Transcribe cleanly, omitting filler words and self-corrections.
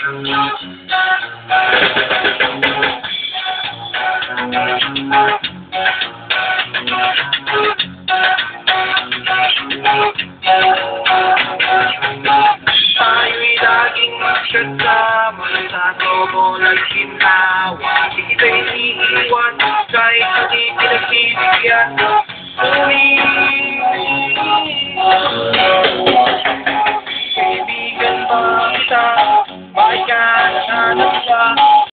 Tayo'y laging magsasama sa tomo ng ginhawa. Di kita'y iiwan kahit hindi pinagbibigyan.